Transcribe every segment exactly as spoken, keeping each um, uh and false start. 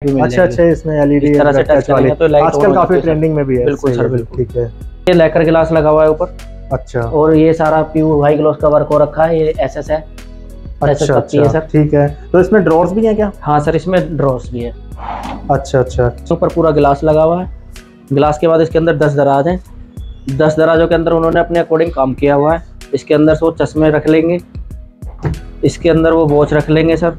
भी मिल अच्छा अच्छा, इसमें एलईडी इस तरह से टच वाली तो लाइट आजकल काफी ट्रेंडिंग में भी है। बिल्कुल सर बिल्कुल। ठीक है, ये लेकर गिलास लगा हुआ है ऊपर। अच्छा, और ये सारा प्यू हाई ग्लॉस का वर्क हो रखा है, ये एसएस है। अच्छा अच्छा सर ठीक है। तो इसमें ड्रॉर्स भी हैं क्या? हाँ सर, इसमें ड्रॉर्स भी है। अच्छा अच्छा, ऊपर पूरा गिलास लगा हुआ है। गिलास के बाद इसके अंदर दस दराज हैं। दस दराजों के अंदर उन्होंने अपने अकॉर्डिंग काम किया हुआ है। इसके अंदर से वो चश्मे रख लेंगे, इसके अंदर वो वॉच रख लेंगे सर।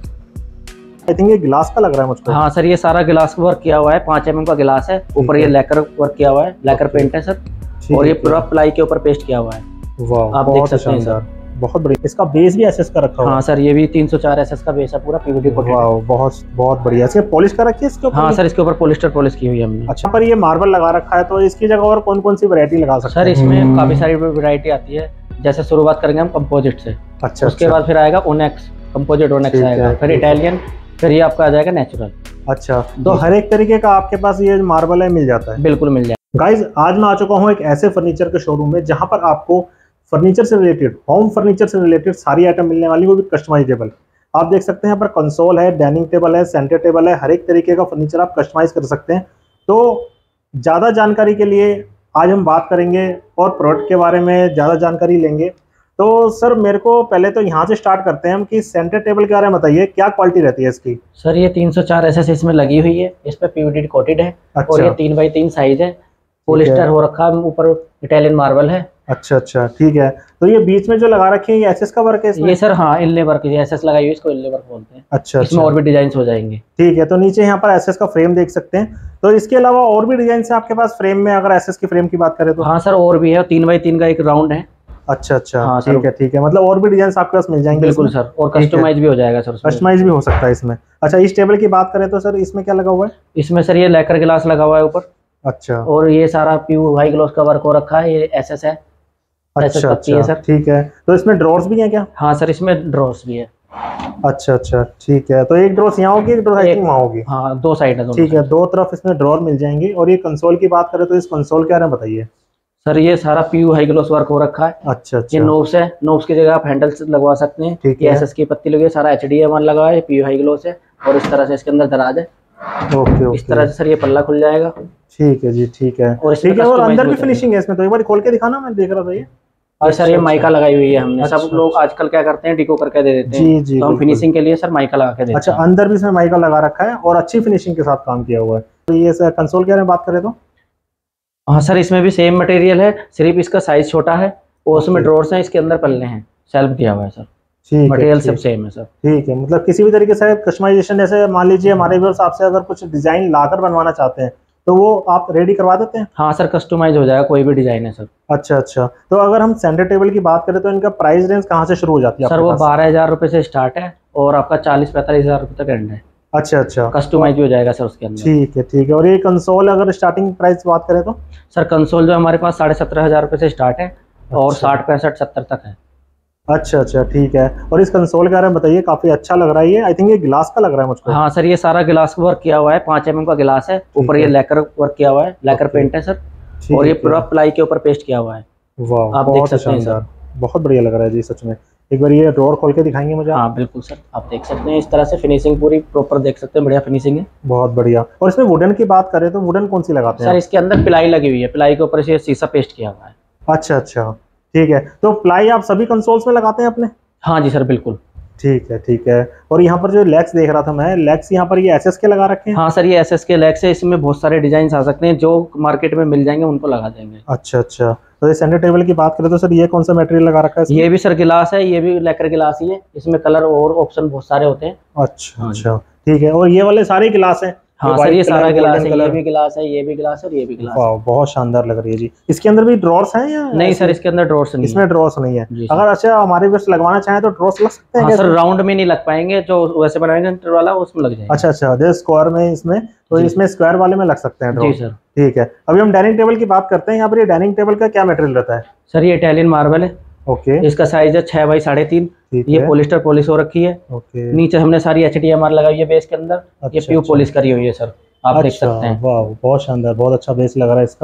आई थिंक ये गिलास का लग रहा है मुझको। हाँ सर, ये सारा गिलास वर्क किया हुआ है, पाँच एम एम का गिलास है। ऊपर ये लेकर वर्क किया हुआ है, लेकर पेंट है सर। और ये पूरा प्लाई के ऊपर पेस्ट किया हुआ है। वाह, आप देख सकते हैं सर, बहुत बढ़िया। इसका बेस भी एसएस का रखा हुआ है। हाँ सर, ये भी तीन सौ चार एसएस का बेस है, पूरा पीवीडी कोटेड। वाह, बहुत बहुत बढ़िया। इसके पॉलिश कर रखी है इसके ऊपर? हाँ सर, इसके ऊपर पॉलिस्टर पॉलिश की हुई है हमने। अच्छा, पर ये मार्बल लगा रखा है, तो इसकी जगह और कौन कौन सी वैरायटी लगा सकते हैं? सर इसमें काफी सारी वैरायटी आती है। जैसे शुरुआत करेंगे हम कंपोजिट से। अच्छा, उसके बाद फिर आएगा ओनेक्स, कंपोजिट ओनेक्स आएगा, फिर इटालियन, फिर ये आपका आ जाएगा नेचुरल। अच्छा, तो हर एक तरीके का आपके पास ये मार्बल है, मिल जाता है? बिल्कुल मिल जाएगा। गाइज, आज मैं आ चुका हूँ एक ऐसे फर्नीचर के शोरूम में जहां पर आपको फर्नीचर से रिलेटेड, होम फर्नीचर से रिलेटेड सारी आइटम मिलने वाली, वो भी कस्टमाइजेबल। आप देख सकते हैं यहाँ पर कंसोल है, डाइनिंग टेबल है, सेंटर टेबल है, हर एक तरीके का फर्नीचर आप कस्टमाइज कर सकते हैं। तो ज़्यादा जानकारी के लिए आज हम बात करेंगे और प्रोडक्ट के बारे में ज़्यादा जानकारी लेंगे। तो सर, मेरे को पहले तो यहाँ से स्टार्ट करते हैं हम कि सेंटर टेबल के बारे में बताइए, क्या क्वालिटी रहती है इसकी? सर ये तीन सौ चार एसएस इसमें लगी हुई है, इस पे पीवीडी कोटेड है। अच्छा। और ये तीन बाई तीन साइज है, पॉलिस्टर हो रखा है, ऊपर इटालियन मार्बल है। अच्छा अच्छा ठीक है। तो ये बीच में जो लगा रखे हैं, ये एसएस का वर्क है इसमें? ये सर हाँ, इनले वर्क, ये एसएस लगाई हुई, इसको इनले वर्क बोलते हैं। अच्छा, इसमें और भी डिजाइन हो जाएंगे। ठीक है। तो नीचे यहाँ पर एसएस का फ्रेम देख सकते हैं। तो इसके अलावा और भी डिजाइन है आपके पास फ्रेम में, अगर एसएस की फ्रेम की बात करें तो? हाँ सर, और भी है, तीन बाई तीन का एक राउंड है। अच्छा अच्छा हाँ, ठीक है ठीक है। मतलब और भी डिजाइन आपके पास मिल जाएंगे? बिल्कुल सर, और कस्टमाइज भी हो जाएगा सर। कस्टमाइज भी हो सकता है इसमें। अच्छा, इस टेबल की बात करें तो सर, इसमें क्या लगा हुआ है? इसमें सर ये लेकर गिलास लगा हुआ है ऊपर। अच्छा। और ये सारा प्यू हाई ग्लॉस का वर्क हो रखा है, ये एसएस है। अच्छा अच्छा सर, ठीक है। तो इसमें ड्रॉर्स भी हैं क्या? हाँ सर, इसमें ड्रॉर्स भी है। अच्छा अच्छा ठीक है। तो एक ड्रॉर्स यहाँ होगी, एक ड्रॉर वहाँ होगी? हाँ, दो साइड है। ठीक है, दो तरफ इसमें ड्रॉर मिल जाएंगे। और ये कंसोल की बात करें तो इस कंसोल के बारे में बताइए। सर ये सारा पीयू हाई ग्लॉस वर्क हो रखा है। अच्छा अच्छा। ये नोब्स है, नोब्स की जगह आप हैंडल लगवा सकते हैं। ठीक ये है। एसएस की पत्ती लगी है, सारा एचडीएमआर लगा है, पीयू हाई ग्लॉस है। और इस तरह से इसके अंदर दराज है। Okay okay. इस तरह से सर ये पल्ला खुल जाएगा। ठीक है जी, ठीक है। और ठीक है। और अंदर भी फिनिशिंग है इसमें, तो एक बार खोल के दिखाना, मैं देख रहा था ये। और सर ये माइका लगाई हुई है हमने। सब लोग आजकल क्या करते हैं, डिको करके दे देते हैं। जी जी, तो हम फिनिशिंग के लिए सर माइका लगा के देते हैं। अच्छा, अंदर भी इसमें माइका लगा रखा है और अच्छी फिनिशिंग के साथ काम किया हुआ है। तो ये सर कंसोल के बारे में बात करें तो? हाँ सर, इसमें भी सेम मटेरियल है, सिर्फ इसका साइज छोटा है और उसमें ड्रॉर्स हैं, इसके अंदर पल्ले हैं, सेल्फ दिया हुआ है सर। ठीक, मटेरियल सब सेम है सर। ठीक है। मतलब किसी भी तरीके से कस्टमाइजेशन, जैसे मान लीजिए हमारे व्यूअर्स आपसे अगर कुछ डिजाइन लाकर बनवाना चाहते हैं तो वो आप रेडी करवा देते हैं? हाँ सर, कस्टमाइज हो जाएगा, कोई भी डिजाइन है सर। अच्छा अच्छा। तो अगर हम सेंटर टेबल की बात करें तो इनका प्राइस रेंज कहाँ से शुरू हो जाती है? सर वो बारह हजार रुपए से स्टार्ट है और आपका चालीस पैंतालीस हजार रुपए तक एंड है। अच्छा अच्छा। कस्टमाइज भी हो जाएगा सर उसके अंदर। ठीक है ठीक है। और ये कंसोल अगर स्टार्टिंग प्राइस बात करें तो? सर कंसोल जो हमारे पास साढ़े सत्रह हजार रुपए से स्टार्ट है और साठ पैंसठ सत्तर तक है। अच्छा अच्छा ठीक है। और इस कंसोल के बारे में बताइए, काफी अच्छा लग रहा है ये। आई थिंक ये गिलास का लग रहा है मुझको। हाँ सर, ये सारा गिलास वर्क किया हुआ है, पाँच एम एम का गिलास है। ऊपर ये लेकर वर्क किया हुआ है, लेकर पेंट है सर। और ये पूरा प्लाई के ऊपर पेस्ट किया हुआ है। वाह, आप देख सकते हैं सर, बहुत बढ़िया लग रहा है जी सच में। एक बार ये ड्रॉर खोल के दिखाएंगे मुझे? हाँ बिल्कुल सर, आप देख सकते हैं इस तरह से फिनिशिंग पूरी प्रॉपर देख सकते हैं, बढ़िया फिनिशिंग है। बहुत बढ़िया। और इसमें वुडन की बात करें तो वुडन कौन सी लगाते हैं सर? इसके अंदर प्लाई लगी हुई है, प्लाई के ऊपर से शीशा पेस्ट किया हुआ है। अच्छा अच्छा ठीक है। तो प्लाई आप सभी कंसोल्स में लगाते हैं अपने? हाँ जी सर, बिल्कुल। ठीक है ठीक है। और यहाँ पर जो लेग्स देख रहा था मैं, लेग्स यहाँ पर ये एसएस के लगा रखे हैं? हाँ सर, ये एसएस के लेग्स है, इसमें बहुत सारे डिजाइन आ सकते हैं, जो मार्केट में मिल जाएंगे उनको लगा देंगे। अच्छा अच्छा। तो ये सेंटर टेबल की बात करें तो सर, ये कौन सा मटेरियल लगा रखा है? ये भी सर गिलास है, ये भी लेकर गिलास ही है, इसमें कलर और ऑप्शन बहुत सारे होते हैं। अच्छा अच्छा ठीक है। और ये वाले सारे गिलास हैं? हाँ सर, ये सारा गिलास है, ये भी गिलास है, ये भी गिलास है और ये भी गिलास है। बहुत शानदार लग रही है जी। इसके अंदर भी ड्रॉर्स हैं या? नहीं सर, इसके अंदर ड्रॉर्स नहीं, इसमें ड्रॉर्स नहीं है। अगर अच्छा हमारे व्यूअर्स लगवाना चाहें तो ड्रॉर्स लग सकते हैं? हाँ सर, राउंड में नहीं लग पाएंगे, जो वैसे बनाएंगे वाला उसमें लग जाएगा। अच्छा अच्छा, जो स्क्वायर में इसमें, तो इसमें स्क्वायर वाले में लग सकते हैं ड्रॉर्स? जी सर। ठीक है। अभी हम डाइनिंग टेबल की बात करते हैं। यहाँ पर ये डाइनिंग टेबल का क्या मटेरियल रहता है? सर ये इटालियन मार्बल है। ओके। इसका साइज है छह बाई साढ़े तीन। ये पॉलिस्टर पॉलिश हो रखी है। ओके। नीचे हमने सारी एचडीएमआर लगाई है बेस के अंदर। ये प्यू पॉलिश करी हुई है सर, आप देख सकते हैं। वाह, बहुत शानदार, बहुत अच्छा बेस लग रहा है इसका।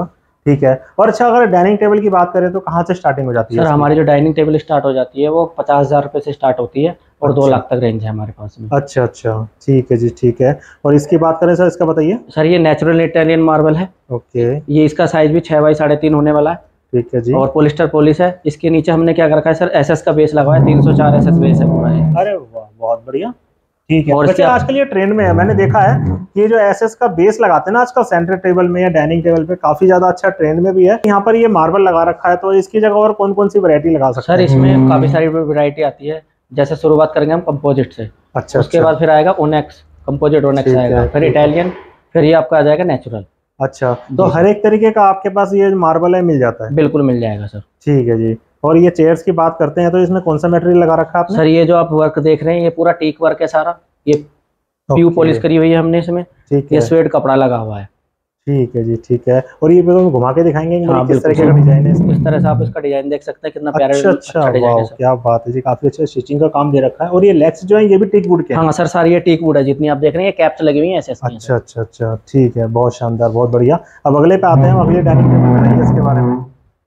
ठीक है। और अच्छा, अगर डाइनिंग टेबल की बात करें तो कहाँ से स्टार्टिंग हो जाती है? सर हमारी जो डाइनिंग टेबल स्टार्ट हो जाती है वो पचास हजार रुपये से स्टार्ट होती है और दो अच्छा लाख तक रेंज है हमारे पास में। अच्छा अच्छा, ठीक है जी, ठीक है। और इसकी बात करें सर, इसका बताइए। सर ये नेचुरल इटालियन मार्बल है। ओके, ये इसका साइज भी छः बाई साढ़े तीन होने वाला है। ठीक है जी। और पॉलिस्टर पॉलिश है। इसके नीचे हमने क्या कर रखा है सर, एसएस का बेस लगा है, तीन सौ चार एसएस बेस है पूरा है। अरे वाह, बहुत बढ़िया। ठीक है। और वैसे इसके आप- आजकल ये ट्रेंड में है, मैंने देखा है कि ये जो एसएस का बेस लगाते हैं ना आजकल सेंटर टेबल में या डाइनिंग टेबल पे, काफी ज्यादा अच्छा ट्रेंड में भी है। यहाँ पर ये मार्बल लगा रखा है, तो इसकी जगह और कौन कौन सी वैरायटी लगा सकते सर हैं? इसमें काफ़ी सारी वैरायटी आती है। जैसे शुरुआत करेंगे हम कंपोजिट से। अच्छा उसके अच्छा बाद फिर आएगा ओनेक्स, कंपोजिट ओनेक्स ठीक आएगा, है, फिर ठीक है। इटालियन, फिर ये आपका आ जाएगा नेचुरल। अच्छा, तो जी हर एक तरीके का आपके पास ये मार्बल है, मिल जाता है? बिल्कुल मिल जाएगा सर। ठीक है जी। और ये चेयर्स की बात करते हैं तो इसमें कौन सा मटेरियल लगा रखा है आपने? सर ये जो आप वर्क देख रहे हैं ये पूरा टीक वर्क है सारा। ये प्यू ओके, पॉलिश करी हुई है हमने इसमें। ठीक ये है, स्वेड कपड़ा लगा हुआ है। ठीक है जी, ठीक है। और ये बिल्कुल घुमा के दिखाएंगे कि हाँ किस बिल्कुल तरीके का डिजाइन है इसमें? इस तरह से आप इसका डिजाइन देख सकते हैं, कितना प्यारा अच्छा अच्छा, अच्छा डिजाइन वाह, है सर। क्या बात है जी, काफी अच्छा स्टिचिंग का काम दे रखा है। और ये लेग्स जो है ये भी टीक वुड के हैं? हाँ सर सारी ये टीक वुड है, जितनी आप देख रहे हैं ये कैप्स लगी हुई है एसएस की। अच्छा अच्छा अच्छा, ठीक है, बहुत शानदार, बहुत बढ़िया। अब अगले पे आते हैं, अगले डाइनिंग टेबल बताइए इसके बारे में।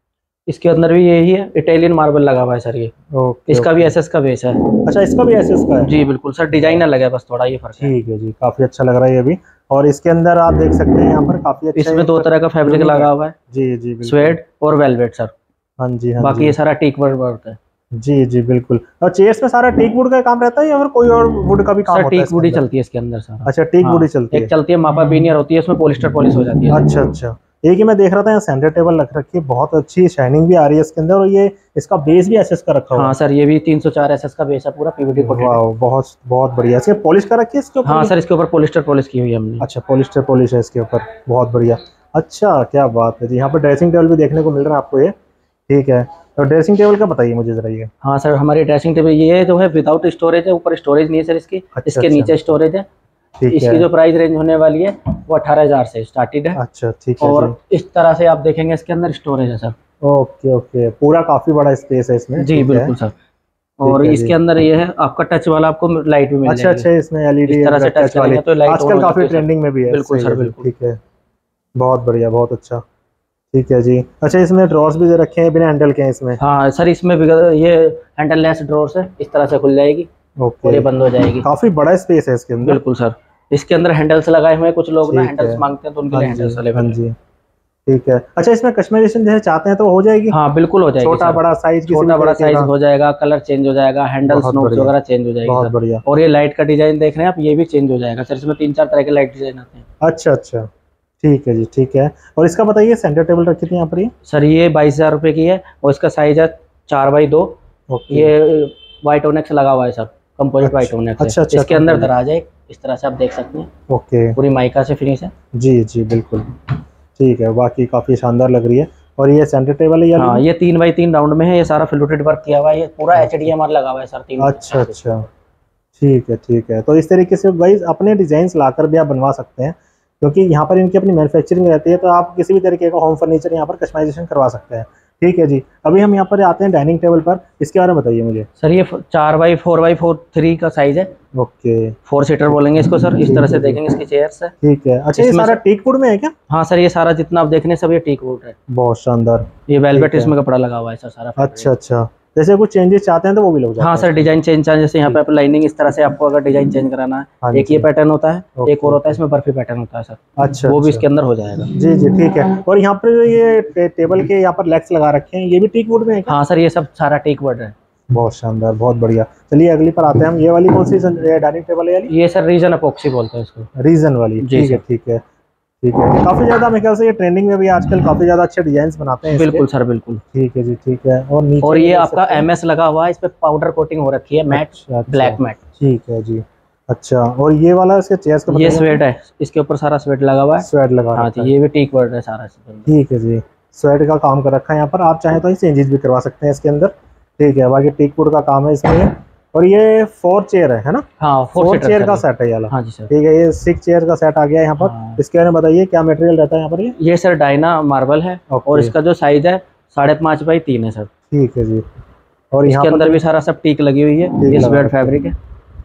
इसके अंदर भी यही है, इटालियन मार्बल लगा हुआ है सर ये। ओके, इसका भी ओके। एसएस का बेस है। अच्छा, इसका भी एसएस का है? जी बिल्कुल सर, डिजाइन अलग है बस थोड़ा ये फर्क है। ठीक है जी, काफी अच्छा लग रहा है ये भी। और इसके अंदर आप देख सकते हैं यहाँ पर काफी अच्छा इसमें दो तरह का फैब्रिक लगा हुआ है, जी जी बिल्कुल। स्वेड और वेलवेट सर। हाँ जी, हाँ बाकी जी, ये सारा टीक वर्क वर्क है। जी जी बिल्कुल। और चेयर्स में सारा टीक वुड का काम रहता है या फिर कोई और वुड का भी काम सर होता है टीक वुड ही इसके अंदर? चलती है इसके अंदर सारा। अच्छा, टीक वुड हाँ, ही चलती है। एक चलती है मापा बीनियर होती है, उसमें पॉलिस्टर पॉलिश हो जाती है। अच्छा अच्छा, एक ही मैं देख रहा था यहाँ सेंटर टेबल रख रखी है, बहुत अच्छी शाइनिंग भी आ रही है इसके अंदर। और ये इसका बेस भी एसएस का रखा हुआ हाँ है? सर ये भी तीन सौ चार एसएस का बेस है, पूरा पीवीडी कोटेड है। वाह, बहुत बहुत बढ़िया। इसके पॉलिश कर रखी है इसके ऊपर? हाँ सर इसके ऊपर पॉलिस्टर पॉलिश की हुई है हमने। अच्छा, पॉलिस्टर पॉलिश है इसके ऊपर, बहुत बढ़िया। अच्छा, क्या बात है जी। यहाँ पर ड्रेसिंग टेबल भी देखने को मिल रहा है आपको ये, ठीक है। तो ड्रेसिंग टेबल का बताइए मुझे जरा ये। हाँ सर हमारी ड्रेसिंग टेबल ये जो है विदाउट स्टोरेज है, ऊपर स्टोरेज नहीं है सर इसकी। अच्छा, इसके अच्छा। नीचे स्टोरेज है। ठीक इसकी है। जो प्राइस रेंज होने वाली है वो अठारह हजार से स्टार्टेड है। अच्छा, ठीक है और जी। इस तरह से आप देखेंगे इसके अंदर स्टोरेज है सर। ओके ओके, पूरा काफी बड़ा स्पेस है इसमें। जी ठीक है। बिल्कुल सर। और है इसके जी। अंदर ये है आपका टच वाला, आपको लाइट भी मिल अच्छा जाएगी। अच्छा, इसमें एलईडी इस तरह से टच वाली करेंगे तो लाइट ऑन आजकल हो काफी जाती है सर। ट्रेंडिंग में भी है। बिल्कुल सही सर है जी, बिल्कुल। ठीक है, बहुत बढ़िया, बहुत अच्छा। ठीक है जी। अच्छा, इसमें ड्रॉर्स भी दे रखे हैं बिना हैंडल के हैं इसमें? हाँ सर इसमें बिगड़- ये हैंडल लेस ड्रॉर्स है, इस तरह से खुल जाएगी और ये ओके, बंद हो जाएगी। काफी बड़ा स्पेस है इसके अंदर। बिल्कुल सर। इसके अंदर हैंडल्स लगाए हुए हैं, कुछ लोग ना ठीक हैंडल्स है। मांगते हैं तो उनके हाँ लिए जी, हैंडल्स हाँ अवेलेबल है। जी, ठीक है। अच्छा, इसमें कस्टमाइजेशन जैसे चाहते हैं तो हो जाएगी? हाँ बिल्कुल हो जाएगी छोटा सर। बड़ा साइज, किसी छोटा भी बड़ा तरीके साइज का? हो जाएगा, कलर चेंज हो जाएगा, हैंडल्स बहुत नोब्स बढ़िया, वगैरह चेंज हो जाएगी बहुत सर। बढ़िया। और ये लाइट का डिजाइन देख रहे हैं आप, ये भी चेंज हो जाएगा सर। इसमें तीन चार तरह के लाइट डिजाइन आते हैं। अच्छा अच्छा, ठीक है जी, ठीक है। और इसका बताइए, सेंटर टेबल रखी थी यहाँ पर ये? सर ये बाईस हजार रुपये की है और इसका साइज है चार बाई दो। ओके। ये वाइट ओनेक्स लगा हुआ है सर, कंपोजिट वाइट ओनेक्स अच्छा है। अच्छा, इसके अंदर composite। दराज है इस तरह से आप देख सकते हैं, ओके, पूरी माइका से फिनिश है। जी जी बिल्कुल, ठीक है, बाकी काफ़ी शानदार लग रही है। और ये सेंटर टेबल है या? हाँ ये तीन बाई तीन राउंड में है, ये सारा फ्लूटेड वर्क किया हुआ है, ये पूरा एच डी एम आर लगा हुआ है सर। तीन अच्छा अच्छा, ठीक है, ठीक है। तो इस तरीके से गाइस अपने डिजाइन लाकर भी आप बनवा सकते हैं, क्योंकि यहाँ पर इनकी अपनी मैन्युफैक्चरिंग रहती है, तो आप किसी भी तरीके का होम फर्नीचर यहाँ पर कस्टमाइजेशन करवा सकते हैं। ठीक है जी। अभी हम यहाँ पर आते हैं डाइनिंग टेबल पर, इसके बारे में बताइए मुझे। सर ये चार by four by four three का साइज है। ओके, फोर सीटर बोलेंगे इसको सर। इस तरह से देखेंगे इसकी चेयर्स है। ठीक है। अच्छा, ये इसमें सारा से- टीक वुड में है क्या? हाँ सर ये सारा जितना आप देख रहे हैं सब ये टीक वुड है। बहुत शानदार। ये वेलवेट ठीक है। इसमें कपड़ा लगा हुआ है सर सारा। अच्छा अच्छा, जैसे कुछ चेंजेस चाहते हैं तो वो भी लोग जाते हाँ हैं? सर डिजाइन चेंज चाहिए, जैसे यहाँ पे आप लाइनिंग इस तरह से आपको अगर डिजाइन चेंज कराना हाँ है, एक जी। ये पैटर्न होता है, ओके, एक और होता है इसमें बर्फी पैटर्न होता है सर। अच्छा वो भी अच्छा। इसके अंदर हो जाएगा। जी जी, ठीक है। और यहाँ पर जो ये टे, टेबल के यहाँ पर लेग्स लगा रखे हैं, ये भी टीक वुड में है क्या? हाँ सर ये सब सारा टीक वुड है। बहुत शानदार, बहुत बढ़िया। चलिए अगली पर आते हैं हम। ये वाली कौन सी डाइनिंग टेबल है? ये सर रीजन अपॉक्सी बोलते हैं इसको। रीजन वाली, जी ठीक है, सर। ठीक है, ठीक है। काफी ज्यादा मेरे ख्याल से ये ट्रेंडिंग में भी आजकल काफी ज्यादा अच्छे डिजाइन बनाते हैं इसके। बिल्कुल सर बिल्कुल। ठीक है जी, ठीक है। और नीचे और ये देख आपका सकते हैं। एम एस लगा हुआ है, इस पे पाउडर कोटिंग हो रखी है, मैट अच्छा, अच्छा। Black matte. ठीक है जी। अच्छा, और ये वाला इसके चेयर्स का ये स्वेट है, इसके ऊपर सारा स्वेट लगा हुआ है। स्वेड लगा हाँ रखा जी है। ये भी टीक वर्ड है सारा इसके अंदर। ठीक है जी, स्वेड का काम कर रखा है यहाँ पर। आप चाहें तो चेंजेस भी करवा सकते हैं इसके अंदर। ठीक है, बाकी टीक वुड का काम है इसमें। और ये फोर चेयर है है ना? हाँ फोर फोर चेयर का सेट है ये वाला। हाँ जी सर। ठीक है, ये सिक्स चेयर का सेट आ गया यहाँ पर। हाँ। इसके बारे में बताइए, क्या मटेरियल रहता है यहाँ पर? ये ये सर डायना मार्बल है ओके। और इसका जो साइज है साढ़े पाँच बाई तीन है सर। ठीक है जी। और यहाँ इसके पर अंदर भी सारा सब टीक लगी हुई है, टीक ये लगा स्वेट रखी है। फैब्रिक है।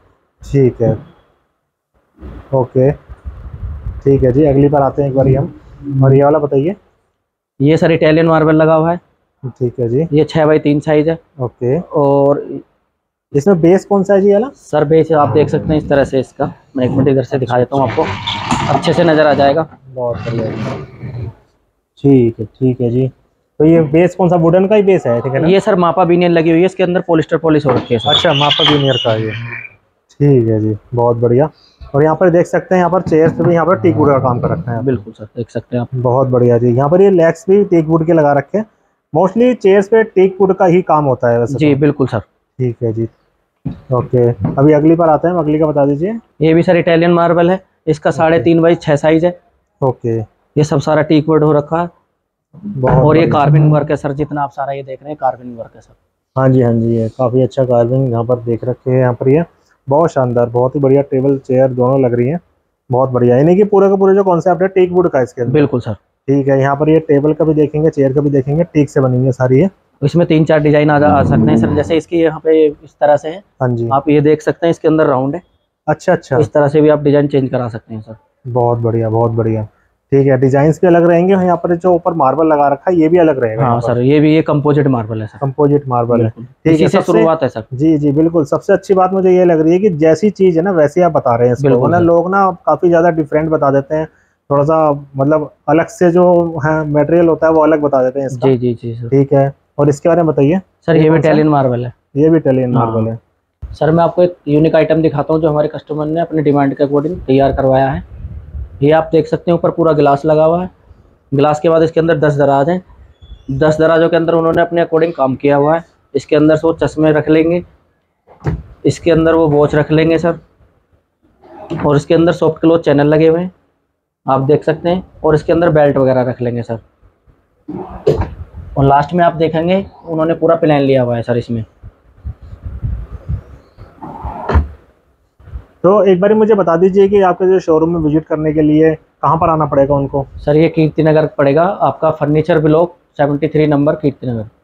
ठीक है, ओके, ठीक है जी। अगली बार आते हैं एक बार हम। और ये वाला बताइए। ये सर इटालियन मार्बल लगा हुआ है। ठीक है जी। ये छः बाई तीन साइज है। ओके। और इसमें बेस कौन सा है जी वाला? सर बेस आप देख सकते हैं इस तरह से, इसका मैं एक मिनट इधर से दिखा देता हूँ आपको, अच्छे से नज़र आ जाएगा। बहुत बढ़िया। ठीक है ठीक है जी। तो ये बेस कौन सा, वुडन का ही बेस है? ठीक है ना। ये सर मापा बीनियर लगी हुई है, इसके अंदर पॉलिस्टर पॉलिश हो रखी है सर। अच्छा, मापा बीनियर का ये। ठीक है जी, बहुत बढ़िया। और यहाँ पर देख सकते हैं, यहाँ पर चेयर्स पे भी यहाँ पर टीक वुड का काम कर रखा है। बिल्कुल सर, देख सकते हैं आप। बहुत बढ़िया जी। यहाँ पर ये लेग्स भी टीक वुड के लगा रखे हैं। मोस्टली चेयर्स पे टीक वुड का ही काम होता है वैसे। जी बिल्कुल सर। ठीक है जी। ओके, अभी अगली पर आते हैं, अगली का बता दीजिए। ये भी सर इटालियन मार्बल है, इसका साढ़े तीन बाई छः साइज है। ओके। ये सब सारा टीक वुड हो रखा है। और ये कार्विंग वर्क है सर, जितना आप सारा ये देख रहे हैं कार्विंग वर्क है सर। हाँ जी हाँ जी, ये काफ़ी अच्छा कार्विंग यहाँ पर देख रखे हैं। यहाँ पर ये बहुत शानदार, बहुत ही बढ़िया टेबल चेयर दोनों लग रही हैं। बहुत बढ़िया, यानी कि पूरा का पूरा जो कॉन्सेप्ट है टीक वुड का इसके अंदर। बिल्कुल सर। ठीक है, यहाँ पर ये टेबल का भी देखेंगे, चेयर का भी देखेंगे, टीक से बनी है सारी है। इसमें तीन चार डिजाइन आ, आ सकते हैं सर, जैसे इसकी यहाँ पे इस तरह से है। हाँ जी, आप ये देख सकते हैं, इसके अंदर राउंड है। अच्छा अच्छा, इस तरह से भी आप डिजाइन चेंज करा सकते हैं सर। बहुत बढ़िया बहुत बढ़िया। ठीक है, डिजाइन भी अलग रहेंगे। यहाँ पर जो ऊपर मार्बल लगा रखा है ये भी अलग रहेगा। हाँ सर, ये भी ये कंपोजिट मार्बल है सर। कंपोजिट मार्बल है। ठीक है, शुरुआत है सर। जी जी बिल्कुल। सबसे अच्छी बात मुझे ये लग रही है कि जैसी चीज है ना वैसे आप बता रहे हैं इसको, वरना लोग ना काफी ज्यादा डिफरेंट बता देते हैं, थोड़ा सा मतलब अलग से जो है मटेरियल होता है वो अलग बता देते हैं इसका। जी जी जी सर। ठीक है, और इसके बारे में बताइए सर। ये भी इटालियन मार्बल है। ये भी इटालियन मार्बल है सर। मैं आपको एक यूनिक आइटम दिखाता हूँ जो हमारे कस्टमर ने अपने डिमांड के अकॉर्डिंग तैयार करवाया है। ये आप देख सकते हैं, ऊपर पूरा गिलास लगा हुआ है। गिलास के बाद इसके अंदर दस दराज हैं। दस दराजों के अंदर उन्होंने अपने अकॉर्डिंग काम किया हुआ है। इसके अंदर से वो चश्मे रख लेंगे, इसके अंदर वो वॉच रख लेंगे सर। और इसके अंदर सॉफ्ट क्लोथ चैनल लगे हुए हैं, आप देख सकते हैं। और इसके अंदर बेल्ट वगैरह रख लेंगे सर। और लास्ट में आप देखेंगे उन्होंने पूरा प्लान लिया हुआ है सर इसमें। तो एक बार मुझे बता दीजिए कि आपके जो शोरूम में विजिट करने के लिए कहाँ पर आना पड़ेगा उनको? सर ये कीर्ति नगर पड़ेगा आपका, furniture block seventy three number Kirti नगर।